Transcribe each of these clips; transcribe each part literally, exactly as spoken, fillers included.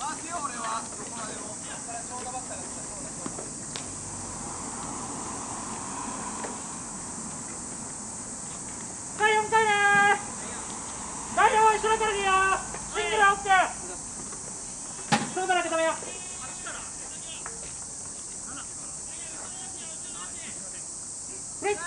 だいよんかいねー。だいよんは一緒だからでいいよ。シングルは OK。 その場だけ止めよう。プレイ。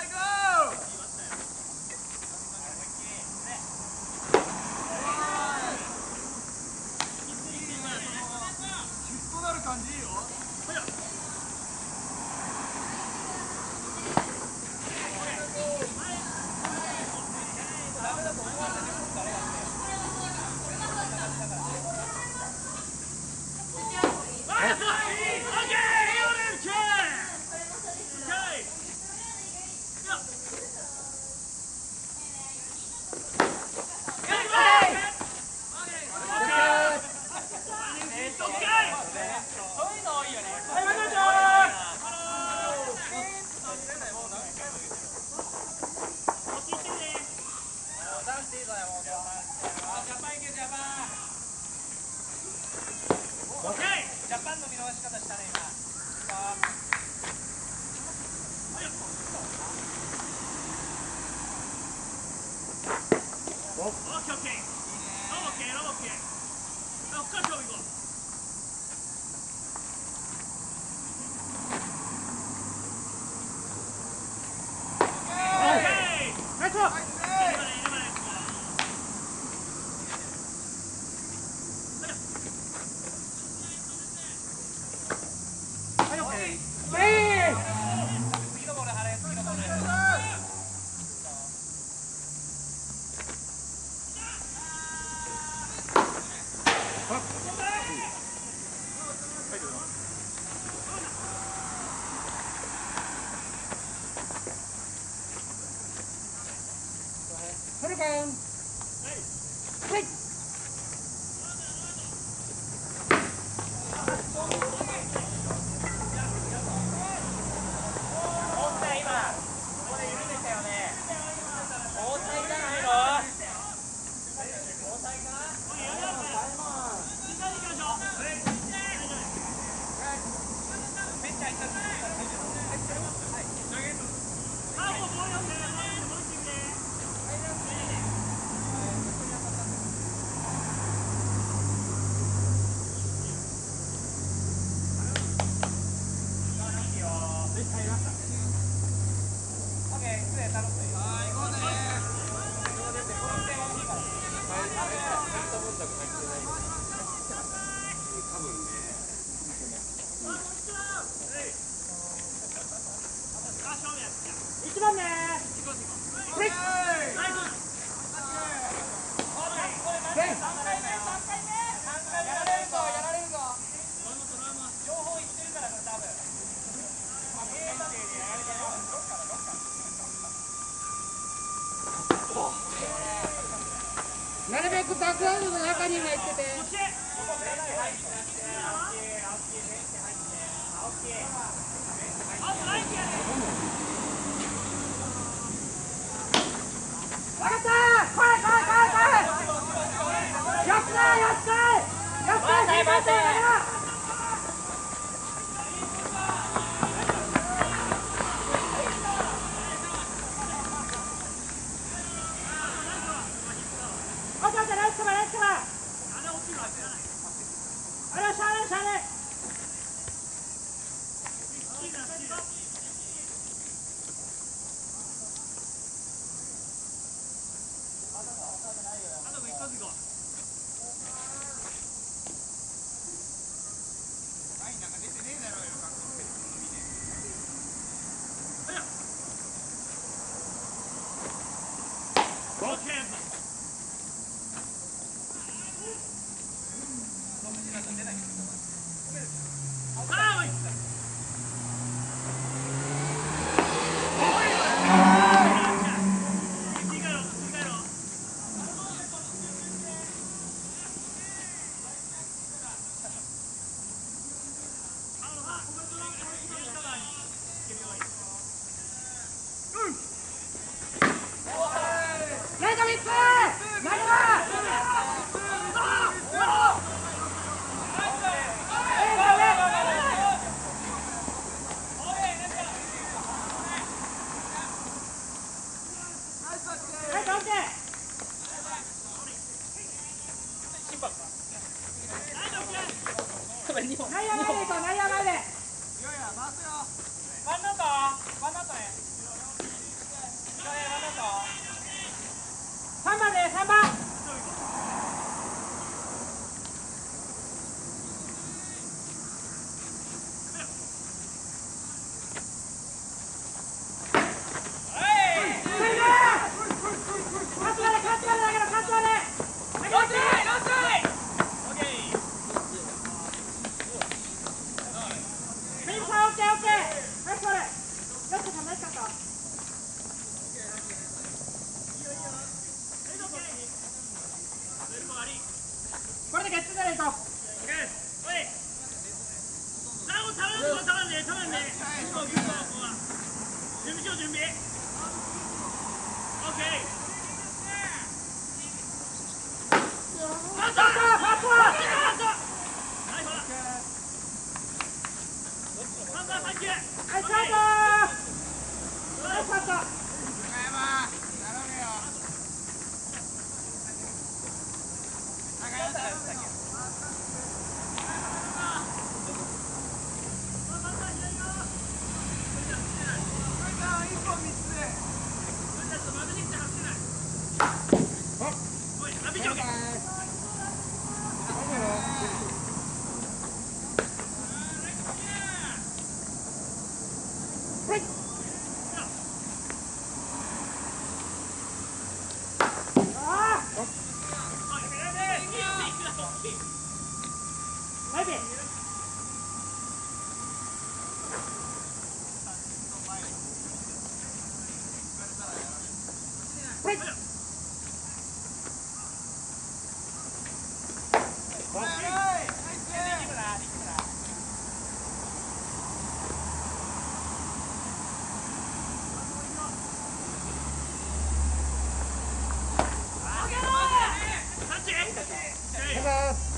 一番ねー。プレイ。なるべくタクアウトの中に入ってて。分かったー。来い来い来い来い。やったーやったーやったー。待て待て。 内野前で行こう、内野前で。ワンナウト、ワンナウトね。さんばんで、さんばん。これでゲッツーでいこう。準備しよう、準備。オッケー。ファースト、ファースト、ファースト。はい、ほら。さんばん、さん球。はい、スタート。はい、スタート。中山、頼むよ。中山、頼むよ。 Hello.